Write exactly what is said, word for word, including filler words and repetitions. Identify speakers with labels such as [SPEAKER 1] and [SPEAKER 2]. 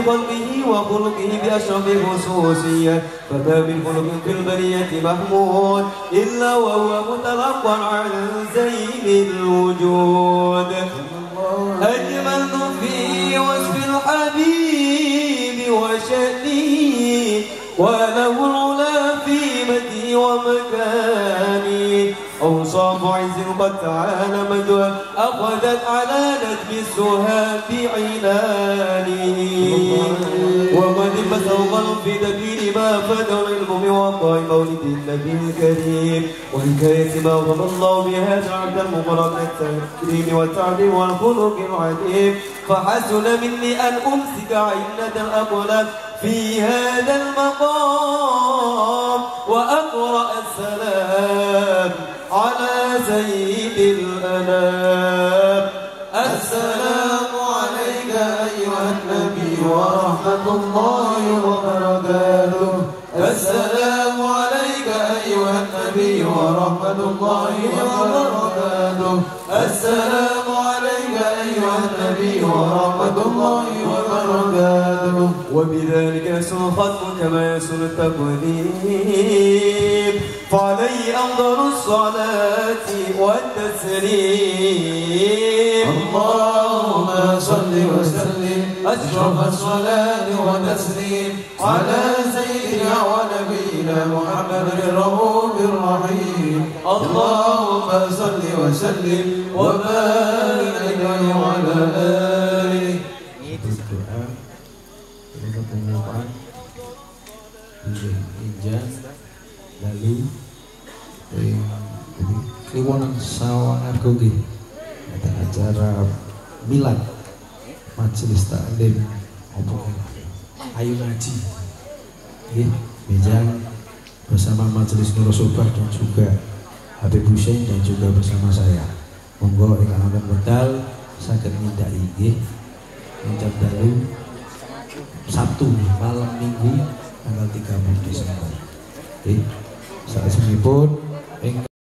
[SPEAKER 1] بخلقه وخلقه بأشرف خصوصية، فما من خلق في البرية محمود إلا وهو متلقى عن زين الوجود. أجمل في وصف الحبيب وشأنه، وله العلا في مدي ومكاني. أوصاف عز قد تعالى مجدها أخذت على نجم السهام بعنانه، وقد فسوق في دبير ما فات العلم من وقع مولد النبي الكريم، والحكاية ما وصف الله بهذا عبد المقرب التكريم والتعظيم والخلق العظيم. فحسن مني أن أمسك عينة الأقلام في هذا المقام وأقرأ السلام على سيد الأنام. السلام عليك أيها النبي ورحمة الله وبركاته. السلام عليك أيها النبي ورحمة الله وبركاته. السلام عليك أيها النبي ورحمة الله وبركاته. وبذلك يسر الختم كما يسر التقديم، فعليه أفضل الصلاة والتسليم. اللهم صل وسلم أشرف الصلاة والتسليم على سيدنا ونبينا محمد الرؤوف الرحيم. اللهم صل وسلم وبارك عليه وعلى آله. Pengumuman Injan lalu Kliwon Sawangargo nggih ada acara milad majelis taklim apa ayu ngaji nggih Injan bersama majelis Nur Sobah dan juga Habib Hussein dan juga bersama saya. Monggo ingkang wonten medal saged nindaki nggih Injan dalu Sabtu malam Minggu tanggal tiga puluh Desember. Oke, saat ini pun